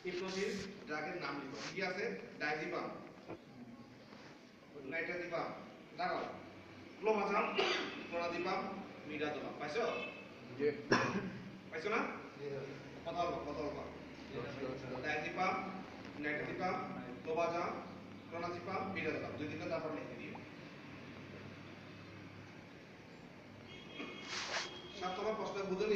Hypnosis ড্রাগের নাম লিখো। কি আছে? ডাইজিপাম, নাইট্রাজিপাম, দাঁড়াও, ক্লোমাজাম, ক্লোরাজিপাম, মিডাজোলাম। পাইছো? জি। পাইছো না? কথা বলবা, কথা বলবা। Diazepam, nitrazepam, clobazam, clonazepam, midazolam. দুই দিকে তারপর লিখে দিও। 7 নম্বর প্রশ্ন বুঝলি?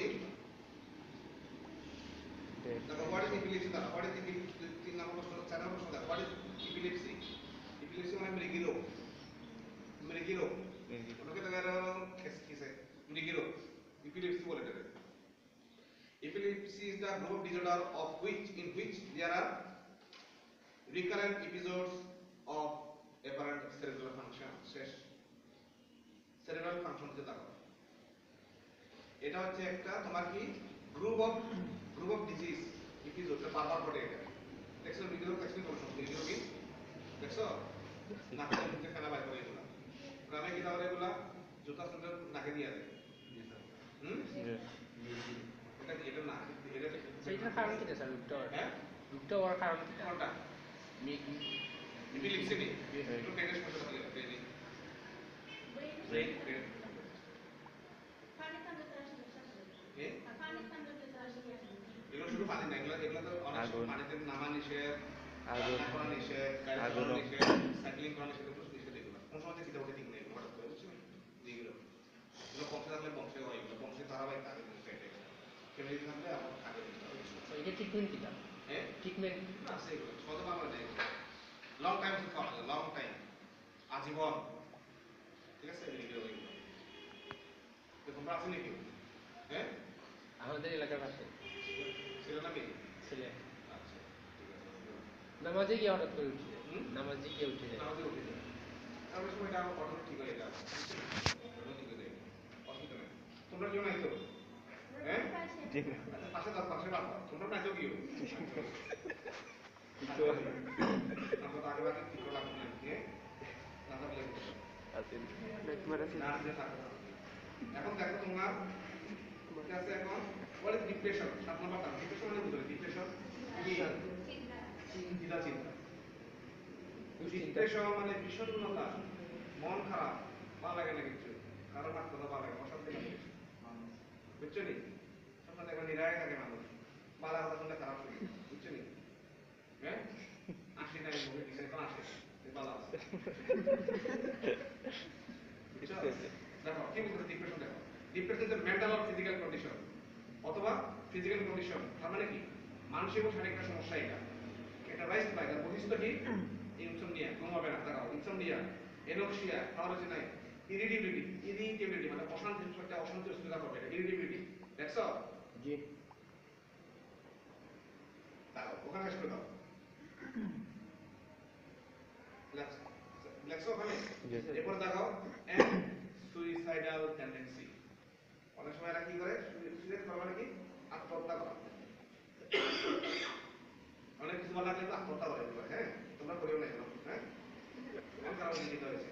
দেখো, হোয়াট ইজ এপিলেপসি? দেখো, হোয়াট ইজ এপিলেপসি? 3 নম্বর প্রশ্ন, 4 নম্বর প্রশ্ন দেখো, হোয়াট ইজ এপিলেপসি? এপিলেপসি মানে মৃগী রোগ। মৃগী রোগ। ওটাকে তাহলে কিসে? মৃগী রোগ। এপিলেপসি বলে এটাকে। Epilepsy is the group disorder of in which there are recurrent episodes of aberrant cerebral function. শেষ। cerebral function যে দেখো, এটা হচ্ছে একটা তোমার কি গ্রুপ অফ ডিজিজ এপিসোড বারবার ঘটে। এটা দেখছো ভিডিও, দেখছো কোন সময় ভিডিও কি দেখছো? নাকে মুখে ফেনা বাইর করে এগুলা। গ্রামে কি তাহলে এগুলা জুতা সুন্দর নাকে দিয়ে দেয়। এটা কি? এটা না, এটা সেইটার কারণ কি স্যার? রূপটা হ্যাঁ, রূপটা হওয়ার কারণ কি? কোনটা? এপিলেপসি নেই, একটু ব্রেনের সমস্যা থাকে, ব্রেন এগুলো শুধু পানি না, এগুলো তো অনেক সময় পানিতে নামা নিষেধ, রান্না করা নিষেধ, গাড়ি চালানো নিষেধ, সাইক্লিং করা নিষেধ, এগুলো নিষেধ। এগুলো কোন সময় থেকে ওটা ঠিক নেই, হঠাৎ করে বুঝছো? এগুলো বংশে থাকলে বংশে হয়, এগুলো বংশে ধারাবাহিক থাকে। ফ্যামিলি থাকলে আমার থাকে। এটা ট্রিটমেন্ট কি? হ্যাঁ, ট্রিটমেন্ট আছে এগুলো সহজে বাংলা নেই। লং টাইম ওষুধ খাওয়া লাগে, লং টাইম, আজীবন। ঠিক আছে, এগুলো তোমরা আছে নাকি? হ্যাঁ, আমাদের এলাকার আছে। ছিল নাকি? ছেলে আচ্ছা, ঠিক আছে। নামাজে গিয়ে হঠাৎ করে উঠে যায়। নামাজে গিয়ে উঠে যায়। নামাজে উঠে যায়। তারপরে সময় এটা অটো ঠিক হয়ে যাবে। ঠিক হয়ে যাবে, অসুবিধা নেই। তোমরা কেউ নাই তো? হ্যাঁ, আচ্ছা, পাশে দাও, পাশে দাও। তোমরা নাই তো কেউ? আমরা তো আগে বাকি ঠিক করে রাখবো না, হ্যাঁ, না থাকলে এখন দেখো তোমার কি আছে এখন? বলে ডিপ্রেশন। 7 নম্বর কারণ। ডিপ্রেশন মানে বুঝলে ডিপ্রেশন কি? চিন্তা। ডিপ্রেশন মানে বিষণ্ণতা, মন খারাপ, ভালো লাগে না কিছু, কারো মাথা কথা ভালো লাগে, অশান্তি লাগে, বুঝছো নি? সবসময় দেখবেন নিরায় থাকে মানুষ, বালা কথা শুনলে খারাপ লাগে, বুঝছো নি? হ্যাঁ, আসি না মুখে দিছে, এখন আসে বালা আছে। দেখো কি বলতে ডিপ্রেশন? দেখো, depression is mental or physical condition, অথবা ফিজিক্যাল কন্ডিশন। তার মানে কি? মানসিক ও শারীরিক একটা সমস্যা। এটা রাইজ পাই, তার বৈশিষ্ট্য কি? ইনসোমনিয়া, ঘুম হবে না। দেখো, ইনসোমনিয়া, এনোক্সিয়া, খাওয়ার হচ্ছে নাই, ইরিটেবিলিটি মানে অশান্তি, একটা অশান্তি অস্থিরতা হবে, এটা ইরিটেবিলিটি। দেখছো? জি। দাও, ওখানে শেষ করে দাও। লেখছো ওখানে? এরপর দেখো, এন্ড সুইসাইডাল টেন্ডেন্সি। অনেক সময় এরা কি করে? সুইসাইড করা মানে কি? আত্মহত্যা করা। অনেক কিছু বলা লাগলে আত্মহত্যা করে এগুলো। হ্যাঁ, তোমরা করিও না এগুলো। হ্যাঁ, কোন কারণে জীবিত হয়েছে?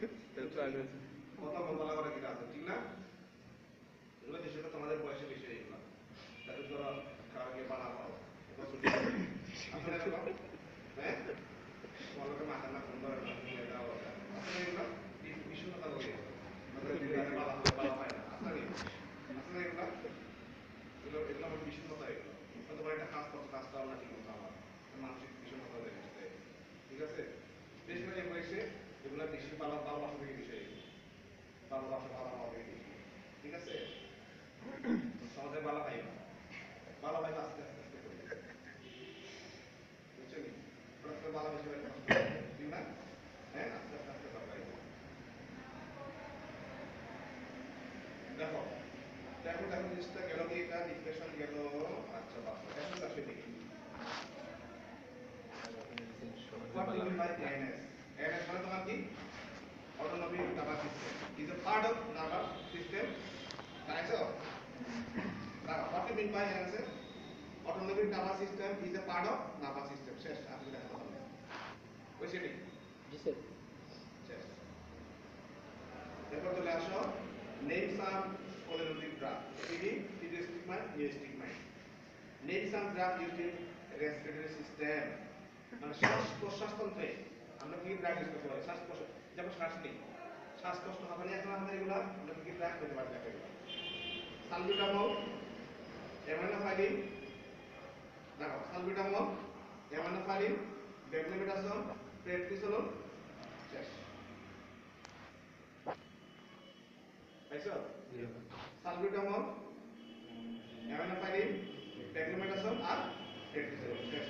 কত বলা করে কিনা আছে, ঠিক না? এগুলো বিশেষ করে তোমাদের বয়সে বেশি এগুলো। তাদের ধরো খাওয়া গিয়ে পালা পাও, আসলে এগুলো হ্যাঁ, তোমার মাথা না ফোন ধরে না, আসলে এগুলো বিষণ্ণতা বলে পালা পায় না। আসলে আসলে এগুলো এগুলো এগুলো আমার বিষণ্ণতা। এগুলো তোমার একটা কাজ করছো, কাজ করার না ঠিক মতো, আমার মানসিক বিষণ্ণতা দেখা যাচ্ছে। ঠিক আছে, বেশ করে বয়সে এগুলো বেশি ভালোবাসা থেকে বিষয়, ভালোবাসা থেকে বেশি। ঠিক আছে, সহজে ভালো পাই না, ভালো পাই আস্তে আস্তে আস্তে করে, বুঝছো নি? ভালো বেশি ঠিক না? হ্যাঁ, আস্তে আস্তে আস্তে ভালো পাই। দেখো দেখো দেখো জিনিসটা গেল কি? এটা ডিপ্রেশন গেল। আচ্ছা বাস, এখন আসে দেখি what do you mean by ANS? ANS মানে তোমার কি? Autonomic nervous system is a part of nervous system. Right? Now, what do you mean by ANS? Autonomic nervous system is a part of nervous system. শেষ, আপনি দেখা হবে ওই সেটি। জি স্যার। শেষ। এরপর চলে আসো নেম সাম কোলিনারিক ড্রাগ, এটি stigmine, neostigmine. Name some drug used in respiratory system, মানে শ্বাস প্রশ্বাস তন্ত্রে আমরা কি ড্রাগ ইউজ করতে পারি? শ্বাস প্রশ্বাস, যেমন শ্বাস নেই, শ্বাসকষ্ট হবে না এখন আমাদের এগুলা, আমরা কি ড্রাগ করতে পারি না এগুলো? সালবিউটামল, অ্যামাইনোফাইলিন, দেখো সালবিউটামল, অ্যামাইনোফাইলিন, ডেক্সামেথাসোন, প্রেডনিসোলোন, শেষ। পাইছো? সালবিউটামল, অ্যামাইনোফাইলিন, ডেক্সামেথাসোন আর প্রেডনিসোলোন, শেষ।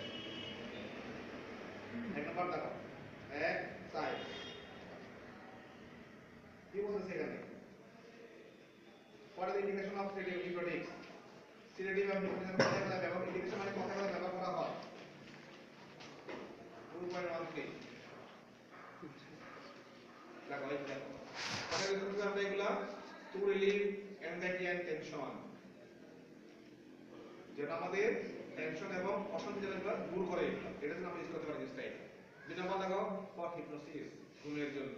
এক নম্বর দেখো, এক সাইড কি বলছে এখানে? What is the indication of sedative neurotics? Sedative and hypnotic কথায় কথায় ব্যবহার, indication মানে কথায় কথায় ব্যবহার করা হয়। 2.13 দেখো এই দেখো কথায় ইউজ করতে আমরা এগুলা to relieve anxiety and tension, যেটা আমাদের টেনশন এবং অশান্তি যেটা দূর করে, এটা জন্য আমরা ইউজ করতে পারি স্টাইল। দুই নম্বর দেখো ফর হিপনোসিস, ঘুমের জন্য,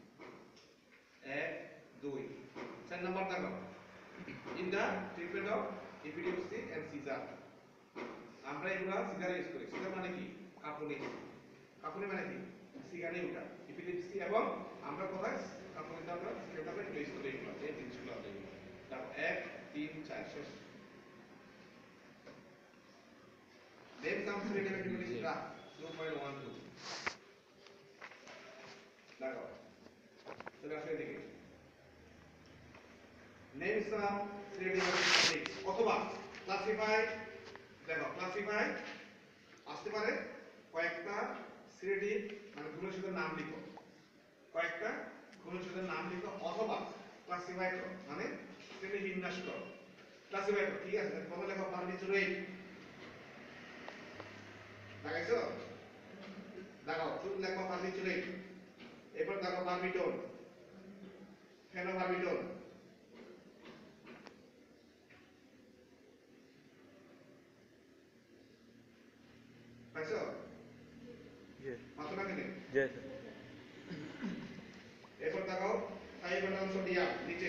1 2। 4 নম্বর দেখো in the treatment of epilepsy and seizure, আমরা এগুলা সিজারে ইউজ করি। সিজার মানে কি? কাঁপুনি। কাঁপুনি মানে কি? সিগারে ওঠা। এপিলেপসি এবং আমরা কোথায় কাঁপুনিতে আমরা সিগারেটাকে ইউজ করি, এগুলো এই জিনিসগুলো আমরা এগুলো। তারপর 1 3 4 শেষ। Then comes sedative hypnotic drug 2.12 দেখো চলে আসলে দেখি name some sedative hypnotics অথবা ক্লাসিফাই, দেখো ক্লাসিফাই আসতে পারে কয়েকটা সেডেটিভ মানে ঘুমের নাম লিখো, কয়েকটা ঘুমের নাম লিখো, অথবা ক্লাসিফাই করো মানে শ্রেণী বিন্যাস করো। ক্লাসিফাই করো, ঠিক আছে? প্রথমে লেখো বারবিচুরেট, লাগাইছো? দেখো শুধু লেখো বারবিচুরেট, এরপর দেখো বারবিটোন, ফেনোবারবিটোন, পাইছো? মাত্র না কেন? এরপর দেখো থাইওপেন্টাল সোডিয়াম নিচে,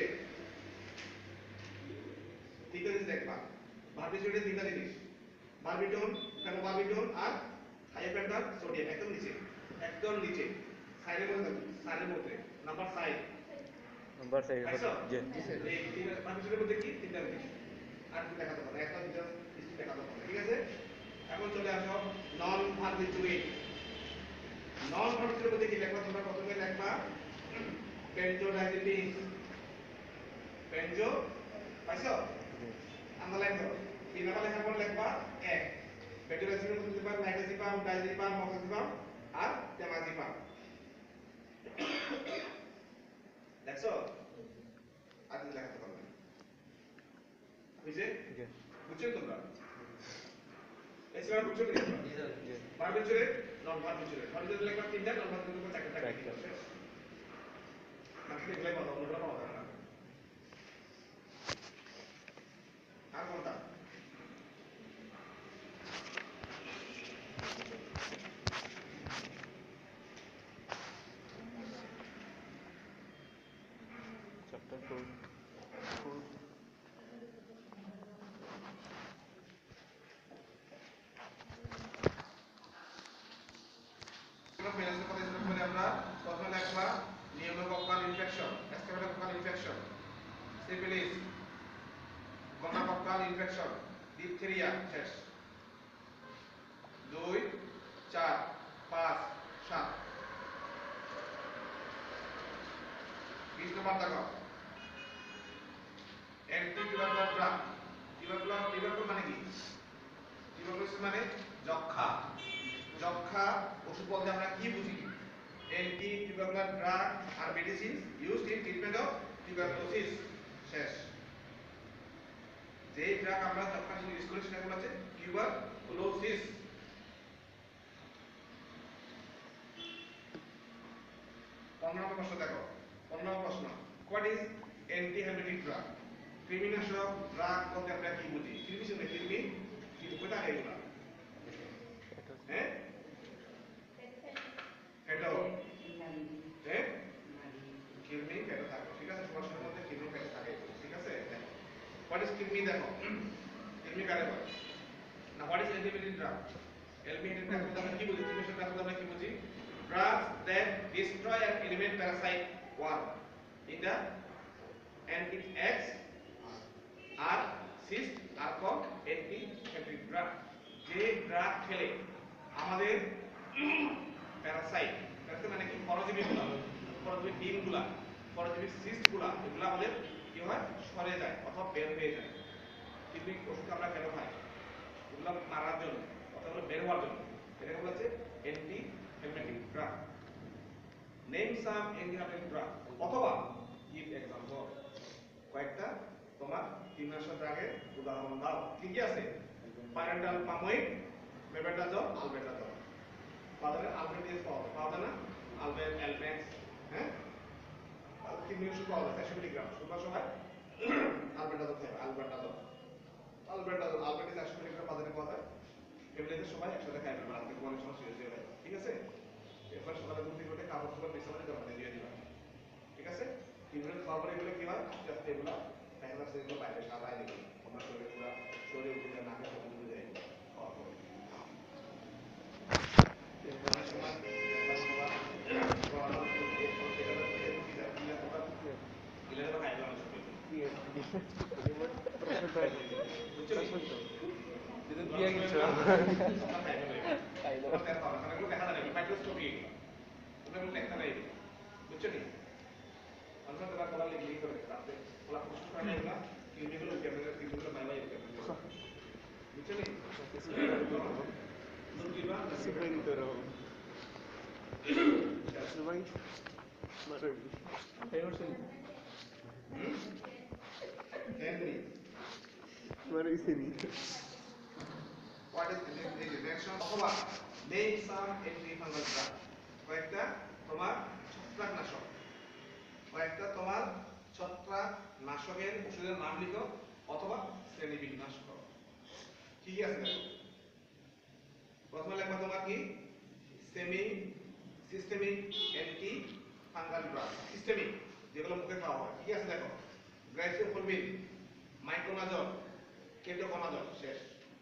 তিনটা জিনিস দেখবা। বারবিচুরেটে তিনটা জিনিস, বারবিটোন, ফেনোবারবিটোন আর থাইওপেন্টাল সোডিয়াম, একদম নিচে, একদম নিচে সাইডের মধ্যে দেখো, সাইডের মধ্যে নাম্বার 5 নাম্বার 5 পাইছো? জি এই তিনটা বারবিচুরেটের মধ্যে কি তিনটা জিনিস আর কি দেখাতে পারে, একটা দুটো কিছু দেখাতে পারে, ঠিক আছে? এখন চলে আসো নন বারবিচুরেট। নন বারবিচুরেটের মধ্যে কি লিখবা তোমরা? প্রথমে লিখবা বেনজোডাইজিপিন, বেনজো, পাইছো? আমরা লিখবো তিন নাম্বার লেখার পর লিখবা 1 বেনজোডাইজিপিন মধ্যে দিবা নাইট্রোজিপাম, ডাইজিপাম, মক্সিপাম আর টেমাজিপাম, দেখছো? আর কি লেখাতে পারবে? বুঝে? বুঝছো তোমরা? এছাড়া বুঝছো কি? বারবিচুরেট, নন বারবিচুরেট, বারবিচুরেট লিখবা তিনটা, নন বারবিচুরেট লিখবা চারটা, চারটা শেষ। নাকি লিখলে বলো অন্যটা পাওয়া যাবে না। আর কোনটা? চ্যাপ্টার 4 মেলাসের কথা স্টার্ট করে আমরা প্রথমে লিখবা pneumococcal infection, streptococcal infection, syphilis, gonococcal infection, diphtheria, শেষ। 2 4 5 7 20 নম্বর দেখো অ্যান্টি টিউবারকুলার ড্রাগ। টিউবারকুলার মানে কি? টিউবারকুলোসিস মানে যক্ষ্মা। যক্ষ্মা ওষুধ বলতে আমরা কি বুঝি? অ্যান্টি টিউবারকুলার ড্রাগ আর medicine used in treatment of tuberculosis, শেষ। যে ড্রাগ আমরা যক্ষ্মার জন্য ইউজ করি সেটা হচ্ছে টিউবারকুলোসিস। 15 নম্বর প্রশ্ন দেখো, 15 নম্বর প্রশ্ন, হোয়াট ইজ অ্যান্টিহেমেটিক ড্রাগ? কৃমিনাশক ড্রাগ বলতে আমরা কি বুঝি? কৃমি শুনে কৃমি কি কোথা এগুলা? হ্যাঁ এটা হ্যাঁ কৃমি পেটে থাকে, ঠিক আছে? সমস্যার মধ্যে কৃমি পেটে থাকে, ঠিক আছে? দেখো হোয়াট ইজ কৃমি, দেখো কৃমি কারে বলে না, what is anthelmintic drug? Eliminated drugs আমরা কি বুঝি? ডিফিনিশন drugs আমরা কি বুঝি? Drugs that destroy an element parasite worm in the and its eggs are cysts are called anti-septic drug. যে ড্রাগ খেলে আমাদের প্যারাসাইট মানে কি পরজীবীগুলো, পরজীবী ডিমগুলা, পরজীবী সিস্টগুলা, এগুলো আমাদের কি হয় সরে যায় অথবা বের হয়ে যায়। কিন্তু এই ওষুধ আমরা কেন খাই? এগুলো মারার জন্য অথবা বের হওয়ার জন্য। এটাকে বলা হচ্ছে anti helminthic drug. Name some anti helminthic drug অথবা গিভ এক্সাম্পল। কয়েকটা তোমার কীটনাশক ড্রাগের উদাহরণ দাও। কি কি আছে? Pyrantel pamoate, mebendazole, albendazole. বাজারে আলবেন্ডিয়াস পাওয়া যায় না? আলবেন, অ্যালমেক্স, হ্যাঁ? কিডনি ওষুধ পাওয়া যায় 400 মিলিগ্রাম। সুপার সবাই আলবেন্ডাজল খাবে, আলবেন্ডাজল। আলবেন্ডিস 400 মিলিগ্রাম বাজারে পাওয়া যায়। ফ্যামিলিতে সবাই একসাথে খাবে, রাতে ঘুমানোর সময় শুয়ে শুয়ে খাবে। ঠিক আছে? এরপর সকালে ঘুম থেকে উঠে কাপড় চোপড় বিছানায় জমা দিয়ে দিবা। ঠিক আছে? কিভাবে খাওয়ার পরে এগুলো কি হয়? আস্তে আস্তে এগুলো দেখা যাচ্ছে এগুলো বাইরে সারাই দিবে। তোমার শরীরে পুরো শরীরে উঠে যায়, নাকে সব উঠে যায় খাওয়ার পরে। দিয়ে কিছু What is the reaction অথবা name some antifungal drug কয়েকটা তোমার ছত্রাকনাশক, কয়েকটা তোমার ছত্রাকনাশকের ওষুধের নাম লিখো অথবা শ্রেণীবিন্যাস করো। কি কি আছে দেখো। প্রথমে লিখবা তোমার কি semi systemic anti fungal drug. Systemic যেগুলো মুখে খাওয়া হয়। কি আছে দেখো? Griseofulvin, miconazole, ketoconazole. শেষ।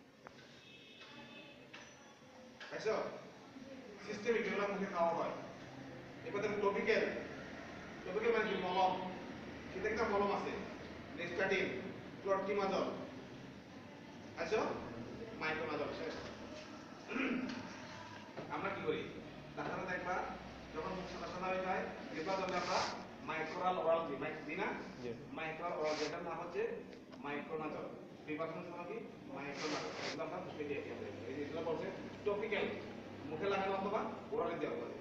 আচ্ছা, সিস্টেমিক যেগুলো মুখে খাওয়া হয়। এবার দেখো টপিক্যাল। টপিক্যাল মানে কি? মলম। সেটা একটা মলম আছে। নেস্টাটিন, ক্লোরটিমাজল। আচ্ছা, মাইক্রোনাজল। শেষ। আমরা কি করি? ডাক্তাররা দেখবা যখন মুখ সাদা সাদা হয়ে যায় এবার জন্য আমরা মাইক্রোরাল ওরাল দিই না? মাইক্রোরাল ওরাল যেটার নাম হচ্ছে মাইক্রোনাজল। প্রিপারেশন হলো কি মাইক্রোনাজল। এগুলো আমরা মুখে দিয়ে দিই। এই যেগুলো বলছে টপিক্যাল, মুখে লাগানো অথবা ওরালে দেওয়া হয়।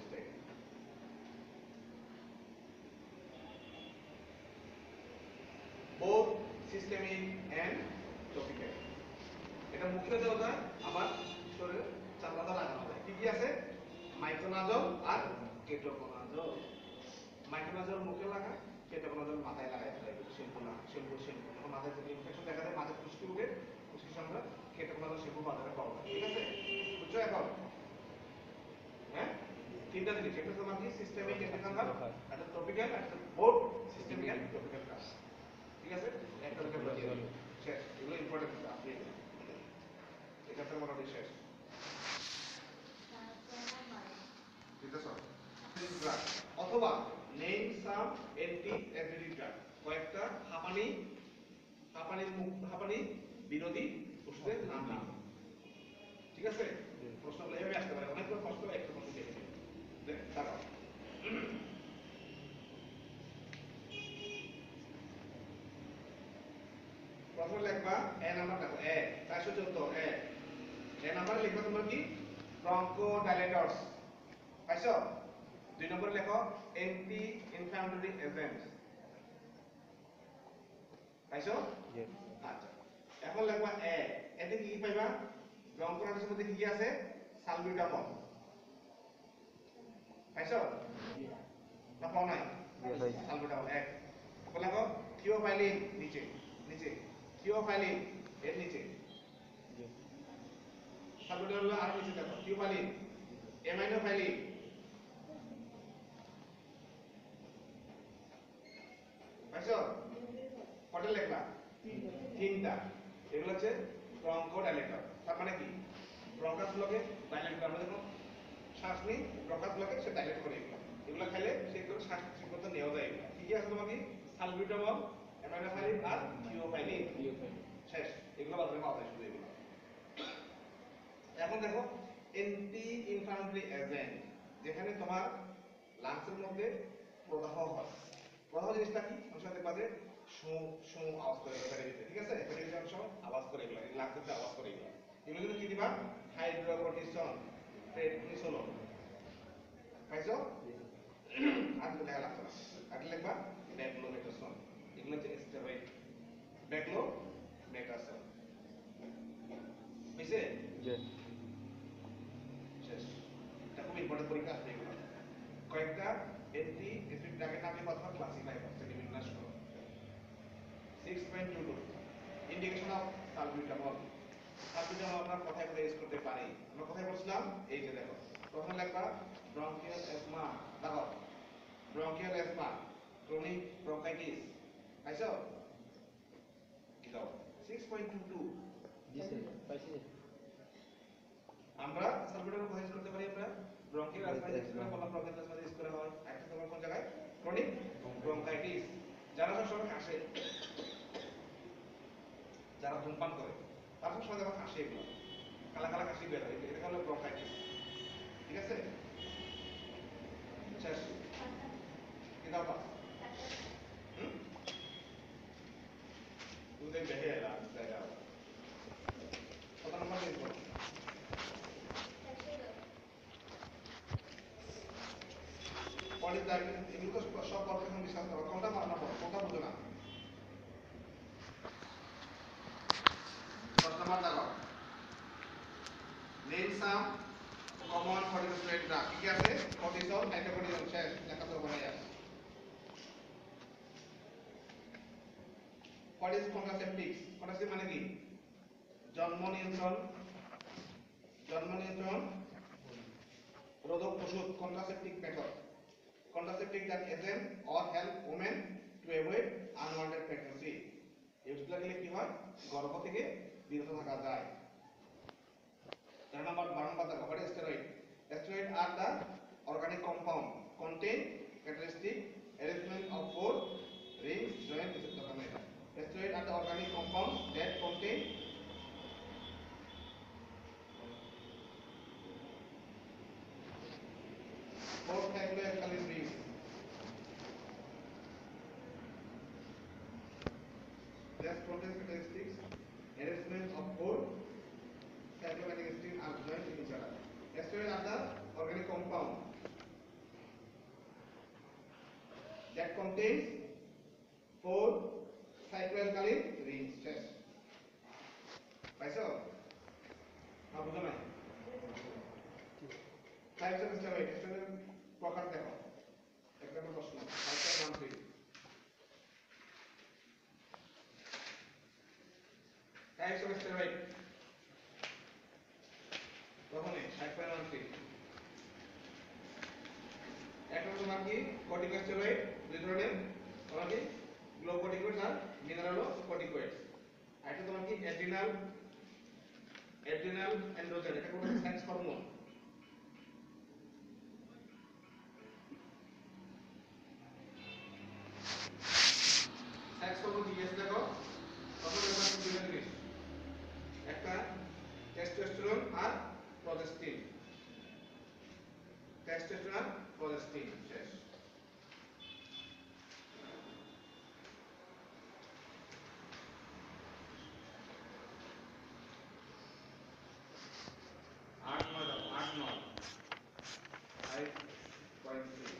both systemic and topical. এটা মুখে দেওয়া যায় আবার শরীরে চামড়াতে লাগানো যায়। কি কি আছে? মাইক্রোনাজল আর কেটোকোনাজল। মাইক্রোনাজল মুখে লাগায়, কেটোকোনাজল মাথায় লাগায়। শ্যাম্পু না, শ্যাম্পু যখন মাথায় যদি ইনফেকশন দেখা যায়, মাথায় খুশকি উঠে, খুশকির সঙ্গে কেটোকোনাজল শ্যাম্পু বাজারে পাওয়া যায়। ঠিক আছে? বুঝছো এখন? হ্যাঁ, তিনটা জিনিস। একটা তোমার কি সিস্টেমিক অ্যান্টিফাঙ্গাল, একটা টপিক্যাল, একটা বোথ সিস্টেমিক অ্যান্ড টপিক্যাল কাজ। ঠিক আছে? একটা দুটো বুঝিয়ে দিই। শেষ। এগুলো ইম্পর্টেন্ট আপনি এটা তো মোটামুটি শেষ। অথবা name some anti acidic drug কয়েকটা হাঁপানি বিরোধী ওষুধের নাম লিখো। ঠিক আছে? প্রশ্নগুলো এভাবে আসতে পারে। অনেকগুলো প্রশ্ন একটা প্রশ্ন দিয়ে দেবে। দাঁড়াও। প্রথমে লিখবা এ নাম্বার দেখো এ 414 এ নাম্বারে লিখবা তোমার কি ব্রঙ্কোডাইলেটরস। পাইছো? দুই নম্বরে লেখো অ্যান্টি ইনফ্ল্যামেটরি এজেন্ট। পাইছো? আচ্ছা, এখন লিখবা এতে কি কি পাইবা? ব্রঙ্কোডাইলেটরসের মধ্যে কি কি আছে? সালবিউটামল। পাইছো? না পাও নাই? সালবিউটামল এক। এখন লেখো থিওফাইলিন নিচে নিচে, থিওফাইলিন এর নিচে, সালবিউটামল আর নিচে দেখো থিওফাইলিন, অ্যামাইনোফাইলিন। পাইছো? কটা লিখবা? তিনটা। এগুলো হচ্ছে ব্রঙ্কোডাইলেটর। তার মানে কি? ব্রঙ্কাসগুলোকে ডাইলেট করে। আমরা যখন শ্বাস নিই ব্রঙ্কাসগুলোকে সে ডাইলেট করে এগুলো। এগুলো খাইলে সে একটু শ্বাস ঠিক মতো নেওয়া যায়। এগুলো কি কি আছে তোমাকে? সালবিউটামল, অ্যামাইনোফাইলিন আর থিওফাইলিন। শেষ। এগুলো বাজারে পাওয়া যায় শুধু এগুলো। এখন দেখো অ্যান্টি ইনফ্লামেটরি এজেন্ট, যেখানে তোমার লাংসের মধ্যে প্রদাহ হয়। প্রদাহ জিনিসটা কি? মানুষের দেখবা যে শু শু আওয়াজ করে ফেটে, ঠিক আছে? ফেটে যাওয়ার সময় আওয়াজ করে এগুলো, লাংসের আওয়াজ করে এগুলো। এগুলো কিন্তু কি দিবা? Hydrocortisone, prednisolone. পাইছো? আর কিছু লেখা লাগছে না। আর কি লিখবা? ব্যাকলোমেটাসন। এগুলো হচ্ছে স্টেরয়েড। ব্যাকলোমেটাসন। বুঝছে? জি শেষ। এটা খুব ইম্পর্টেন্ট পরীক্ষা আসবে এগুলো। কয়েকটা অ্যান্টি এসিড ড্রাগের নামে কথা ক্লাসিফাই করতে হবে বিন্যাস করো। 6.22 ইন্ডিকেশন অফ সালবিউটামল। সালবিউটামল আমরা কোথায় কোথায় ইউজ করতে পারি? আমরা কোথায় বলছিলাম? এই যে দেখো, প্রথমে লিখবা ব্রঙ্কিয়াল অ্যাজমা, দেখো ব্রঙ্কিয়াল অ্যাজমা, ক্রনিক ব্রঙ্কাইটিস। পাইছো? কি দাও? 6.22 জি স্যার পাইছি। আমরা সালবিউটামল কোথায় ইউজ করতে পারি? আমরা ব্রঙ্কিয়াল অ্যাজমা ইউজ করে বললাম, ব্রঙ্কিয়াল অ্যাজমা ইউজ করা হয়। একটা তোমার কোন জায়গায়? Chronic bronchitis. যারা সবসময় কাশে, যারা ধূমপান করে তারা সবসময় যখন কাশি, এগুলো কালা কালা কাশি বের হয়, এটা হলো ব্রঙ্কাইটিস। ঠিক আছে? শেষ। কি দাও পাস? তুমি দেখে এলাম জায়গা কত নম্বর দিন করো? পলিস ডায়াগনোস এগুলো তো সব কথা এখন বিশ্বাস করো। কোনটা মানা পড়ো, কোনটা বুঝো না? 10 নম্বর দেখো, name some common corticosteroid drug. কি কি আছে? কর্টিসল, নাইট্রোকর্টিসল। শেষ। লেখা তো বলাই আছে। What is contraceptives? Contraceptive মানে কি? জন্ম নিয়ন্ত্রণ, রোধক ওষুধ। contraceptive method, contraceptive that agent or help women to avoid unwanted pregnancy. এই ওষুধগুলো খেলে কি হয়? গর্ভ থেকে বিরত থাকা যায়। 12 নম্বর দেখো, what is steroid? Steroid are the organic compound contain characteristic arrangement of four rings joined with the camera. Steroid are the organic compounds that contain four cycloalkyl rings. That contains characteristics arrangement of four cycloalkyl rings are joined with each other. Steroid are the organic compound that contains four cycloalkyl rings. শেষ। পাইছো? না বুঝো নাই? Types of steroid. স্টেরয়েডের প্রকার দেখো। এক নম্বর প্রশ্ন, types of 1 3। Types of steroid. প্রথমে 5.13। এক নম্বর তোমার কি? কর্টিকোস্টেরয়েড। দুই ধরনের, তোমার কি? গ্লুকোকর্টিকয়েডস আর মিনারেলোকর্টিকয়েডস। আরেকটা তোমার কি? Adrenal androgen. এটা কোনো সেক্স হরমোন। সেক্স হরমোন কি আছে দেখো। প্রথমে আমরা দুইটা জিনিস, একটা টেস্টোস্টেরন আর প্রজেস্টিন। টেস্টোস্টেরন আর প্রজেস্টিন। শেষ। আট নয় দেখো, 8 9 5.3।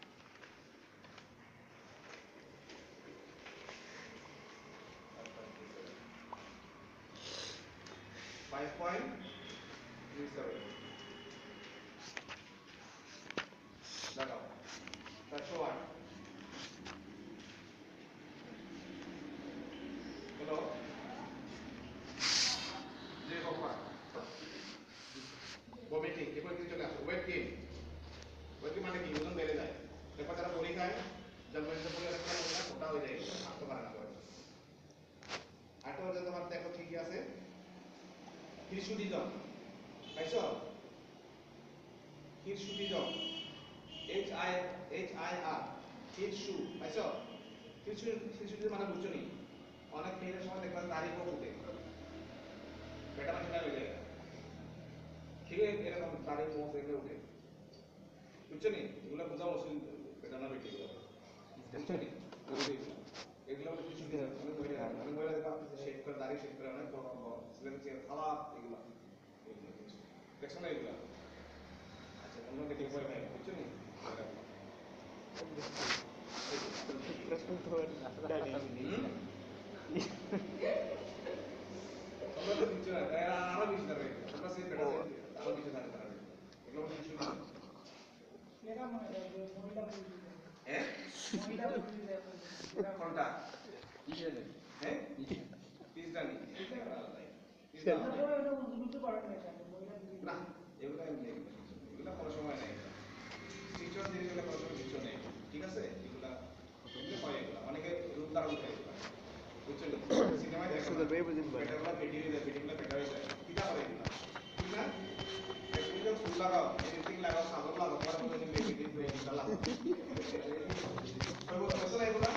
5.37 লাগাও। 408 হলো যে কফা ভমিটিং। এরপর কিছু চলে আসে ওয়েট গেইন। ওয়েট গেইন মানে কি? ওজন বেড়ে যায়। এরপর যারা বড়ি খায়, যার বয়সে পড়ে রাখতে ওটা ওটা হয়ে যায়, আসতে পারে না বয়স। আরেকটা হচ্ছে তোমার দেখো কি কি আছে? হিসুডিজম। পাইছো হিরসুটিজম HIR হিরসু পাইছো হিরসুটিজম মানে বুঝছো নি অনেক মেয়েদের সময় দেখবেন দাড়ি কম উঠে বেটা মানে হয়ে যায় ঠিক এরকম দাড়ি মোচ এগুলো উঠে বুঝছো নি এগুলো বোঝা মুশকিল বেটা না বেটি এগুলো বুঝছো নি এগুলো হিরসুটিজম অনেক মহিলা দেখবা শেভ করে দাড়ি শেভ করে অনেক বড় বড় ছেলেদের খালা এগুলো দেখছো না এগুলো আচ্ছা অন্য দেখে ভয় পাই না বুঝছো নি তোমরা তো বুঝছো না তাই আরো বেশি দাঁড়াবে তোমরা সেই বেটা আরো বেশি দাঁড়াবে এগুলো কিছু না হ্যাঁ কোনটা হ্যাঁ পিসদানি না এগুলো এমনি এগুলো কোনো সময় নেই শিক্ষক জিনিসগুলো কোনো সময় কিছু নেই ঠিক আছে এগুলা হয় এগুলা অনেকে রূপ দ্বারা উঠে এগুলা বুঝছো সিনেমায় দেখো বেটাগুলো বেটি হয়ে যায় বেটিগুলো বেটা হয়ে যায় কিটা করে এগুলা ঠিক না তুমি যখন ফুল লাগাও এডিটিং লাগাও সাদর লাগাও পরে বলে তুমি বেটি বেটিটা লাগাও সর্বত আছে না এগুলা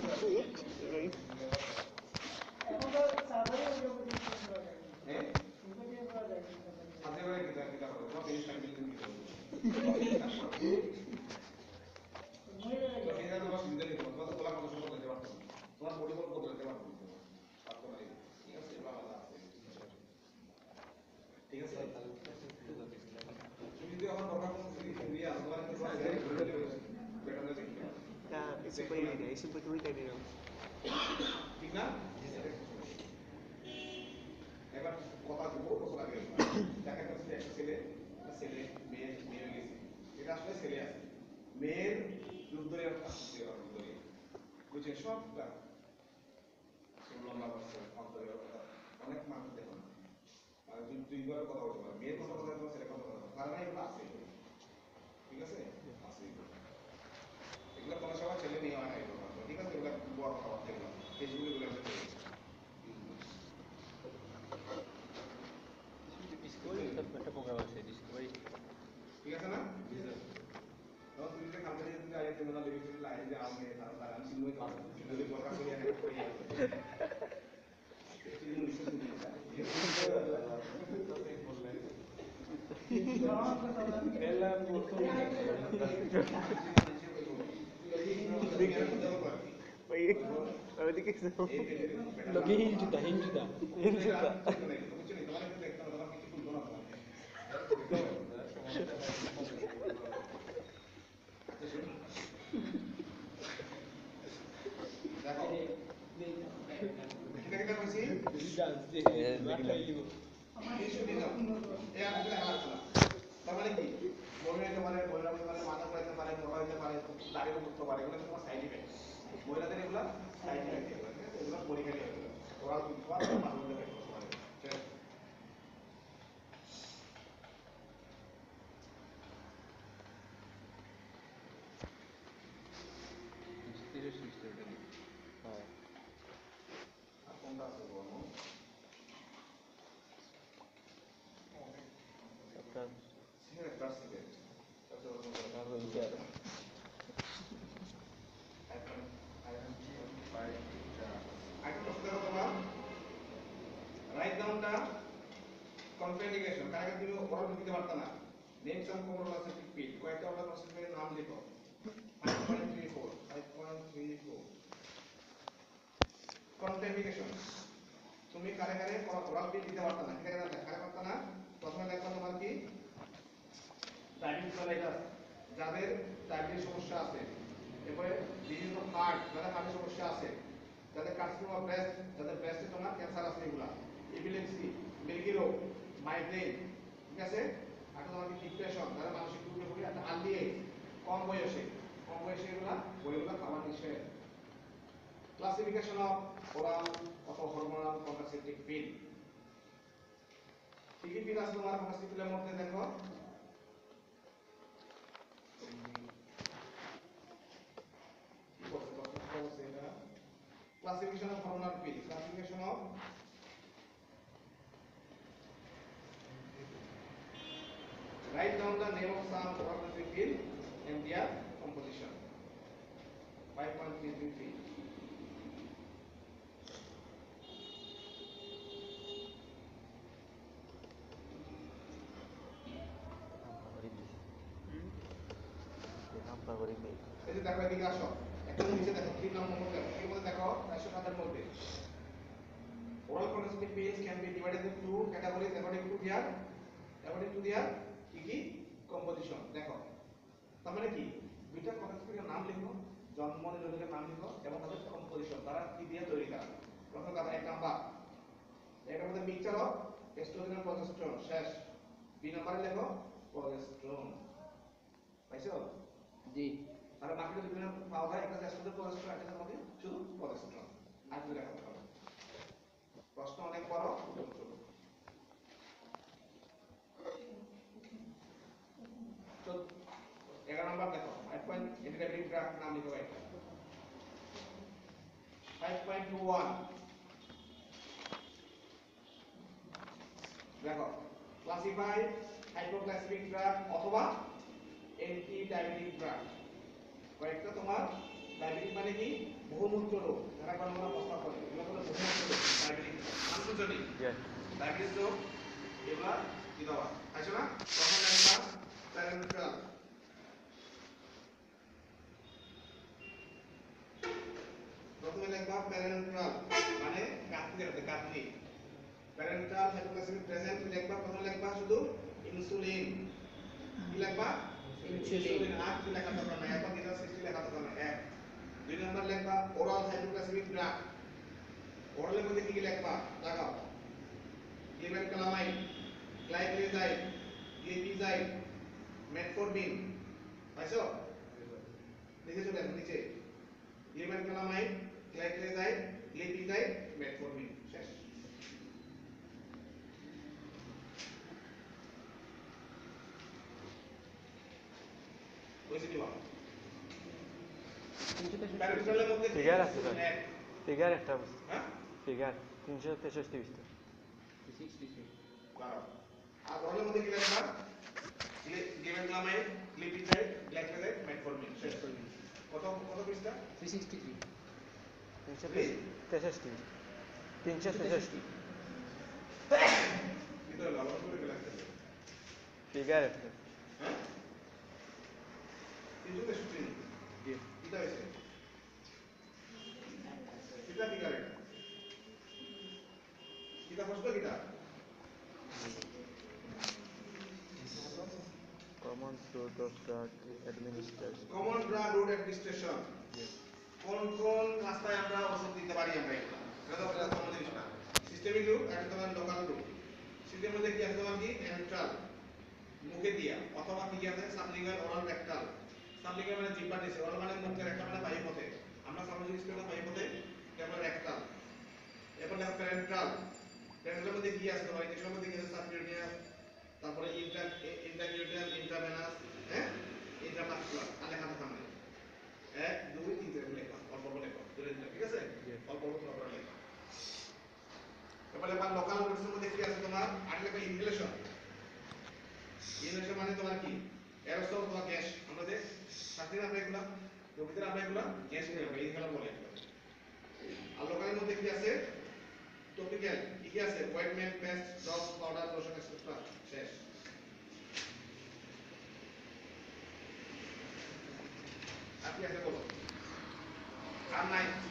হ্যাঁ হাতে করে কিটা কিটা করে তোমার বেশ টাইম দিতে দিতে তোমার সুবিধা নিতে পারো তোমার গোলা কত সময় দিতে পারতো তোমার পরিবর্তন বদলাতে পারতো পারতো না ঠিক আছে এবার আলাদা আছে ঠিক আছে তুমি যদি আমার দরকার কোনো যদি দিয়ে আসো তোমার কিন্তু বেটার না দেখি ঠিক না এবার কথা বলবো বছর আগে দেখা যাচ্ছে একটা ছেলে মেয়ে মেয়ে গেছে এটা আসলে ছেলে আছে মেয়ের রূপ ধরে বুঝছেন সবটা লম্বা করছে অনেক মানুষ দেখুন মানে দুইবার কথা বলতে পারে মেয়ের কথা কথা ছেলে কথা কথা কারণ এগুলো আছে ঠিক আছে আছে এগুলো কোনো সময় ছেলে নিয়ে হয় না এগুলো ঠিক আছে এগুলো বড় কথাবার্তা এগুলো ফেসবুকে এগুলো আমরা করি ঠিক আছে না তখন তুমি যে কালকে যদি আগে তুমি না লেগে চলে আগে যে আমি তারা আমি সিনেমায় কাজ যদি দরকার করি আমি করি Lagi hinjuda. মহিলাদের এগুলা সাইড ইফেক্ট এগুলো পরীক্ষা দিয়ে ওরা রাইট ডাউনটা কনফিগারেশন কারণ তুমি ওরা দিতে পারতা না নেম সাম কোমোলোসিটিক ফিট কয়েকটা আমরা কনসেপ্টের নাম লিখো 5.34 কনফিগারেশন তুমি কারে কারে ওরাল ফিট দিতে পারতা না ঠিক আছে কারে পারতা না প্রথমে দেখবা তোমার কি ডায়াবেটিস যাদের ডায়াবেটিস সমস্যা আছে এরপরে ডিজিজ অফ হার্ট যাদের হার্টের সমস্যা আছে যাদের কার্সিনোমা ব্রেস্ট যাদের ব্রেস্টে তোমার ক্যান্সার আছে এগুলা এপিলেপসি মিল্কি রোগ মাইগ্রেন ঠিক আছে আর তোমার ডিপ্রেশন যারা মানসিক রোগে ভোগে একটা আর্লি এজ কম বয়সে এগুলা বইগুলা খাবার নিষেধ ক্লাসিফিকেশন অফ ওরাল অথবা হরমোনাল কন্ট্রাসেপটিভ পিল কি কি পিল আছে তোমার কন্ট্রাসেপটিভ পিলের মধ্যে দেখো classification of hormonal pill classification of Write down the name of some organic field and their composition. 5.333. এই যে দেখো এদিকে আসো, একটা নিচে দেখো 3 নম্বর দেখো, এর মধ্যে দেখো 407 এর মধ্যে oral constitutive fields can be divided into two categories according to their কি composition। দেখো তার মানে কি দুইটা constitutive নাম লিখো, জন্ম নিরোধকের নাম লিখো এবং তাদের কম্পোজিশন, তারা কি দিয়ে তৈরি করা। প্রথম কথা এক নাম্বার, এটার মধ্যে মিক্সচার অফ এস্ট্রোজেন আর প্রজেস্টেরন শেষ। বি নাম্বারে লেখো প্রজেস্টেরন, পাইছো? জি। তাহলে বাকিটা যদি পাওয়া যায়, একটা এস্ট্রোজেন প্রজেস্টেরন, একটা মধ্যে শুধু প্রজেস্টেরন, আর কিছু লেখা হবে না। প্রশ্ন অনেক বড়, উত্তর ছোট। তো 11 নাম্বার দেখো 5. ইন্টিগ্রেটিং গ্রাফ নাম লিখো এটা 5.21 দেখো ক্লাসিফাই হাইপোগ্লাইসেমিক ড্রাগ অথবা অ্যান্টি ডায়াবেটিক ড্রাগ। কয়েকটা তোমার ডায়াবেটিক মানে কি বহুমূত্র রোগ, যারা কোনো প্রস্তাব করে এগুলো হলো বহুমূত্র রোগ, ডায়াবেটিক আনসুজনি ডায়াবেটিস রোগ, এগুলা কি দাও আছে না। তখন একটা প্যারেন্টাল, প্রথমে লিখবা প্যারেন্টাল মানে কাটনি হবে, কাটনি। প্যারেন্টাল হাইপোগ্লাইসেমিক প্রেজেন্ট লিখবা, প্রথমে লিখবা শুধু ইনসুলিন, কি লিখবা ইনসুলিন, আর কি লেখা দরকার নাই, এখন এটা সিস্টেম লেখা দরকার নাই। এক দুই নাম্বার লিখবা ওরাল হাইপোগ্লাইসেমিক ড্রাগ, ওরালের মধ্যে কি কি লিখবা লাগাও, গ্লিবেনকালামাইড, গ্লাইকোলিজাইড, গ্লিপিজাইড, মেটফরমিন, পাইছো? নিচে চলে আসো, নিচে গ্লিবেনকালামাইড, গ্লাইকোলিজাইড, গ্লিপিজাইড, মেটফরমিন শেষ। বুঝতে পারো? প্যারেন্টালের মধ্যে ফিগার আছে স্যার, এক, ফিগার একটা হ্যাঁ ফিগার 363 বিস্তার 363 12। আর ওরালের মধ্যে কি লিখবা গ্লিবেনকালামাইড, গ্লিপিজাইড, গ্লাইকোলিজাইড, মেটফরমিন শেষ। কত কত পৃষ্ঠা? 363 363 এটা লাভ করে লাগতেছে, ফিগার একটা হ্যাঁ 363 জি এটা হইছে, এটা কি করে, এটা প্রশ্ন কিটা common source of drug administration common drug route administration. কোন কোন রাস্তায় আমরা ওষুধ দিতে পারি আমরা, এগুলো এটা তো একটা কমন জিনিস না। সিস্টেমিক রুট আর তোমার লোকাল রুট। সিস্টেমের মধ্যে কি আছে তোমার কি এন্ট্রাল মুখে দিয়া, অথবা কি আছে সাবলিঙ্গুয়াল ওরাল রেক্টাল। সাবলিঙ্গুয়াল মানে জিহ্বা নিচে, ওরাল মানে মুখের রেক্টাল মানে বায়ু পথে, আমরা সামাজিক স্কুলে বায়ু পথে কেবল রেক্টাল। এরপর দেখো প্যারেন্টাল, প্যারেন্টালের মধ্যে কি আছে তোমার, এটার মধ্যে কি আছে সাবকিউটেনিয়াস, তারপরে ইন্ট্রাকিউটেনাল, ইন্ট্রাভেনাস, হ্যাঁ ইন্ট্রামাস্কুলার, আর লেখা থাকে সামনে 1 2 3 4 লেখা, অল্প অল্প লেখা তুলে দিলাম, ঠিক আছে অল্প অল্প করে লেখা। এবারে আবার লোকাল রুটসের মধ্যে কি আছে তোমার, আর লেখা ইনহেলেশন। ইনহেলেশন মানে তোমার কি এরোসল বা গ্যাস, আমরা যে শ্বাস নিই আমরা এগুলা, প্রকৃতির আমরা এগুলা গ্যাস নিই, আমরা ইনহেলার বলে এগুলা। আর লোকালের মধ্যে কি আছে টপিক্যাল, কি আছে ointment, paste, drop, powder, lotion etcetera শেষ। আর কি আছে বলো, আর নাই।